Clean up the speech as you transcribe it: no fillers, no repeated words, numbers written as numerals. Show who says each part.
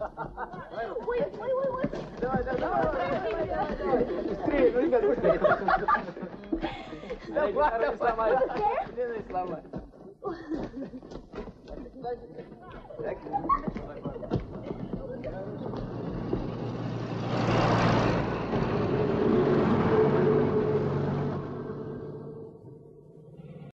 Speaker 1: Ой.
Speaker 2: Давай. Быстрее, ну, ребят, быстрее. Давай, сломай. Не сломай.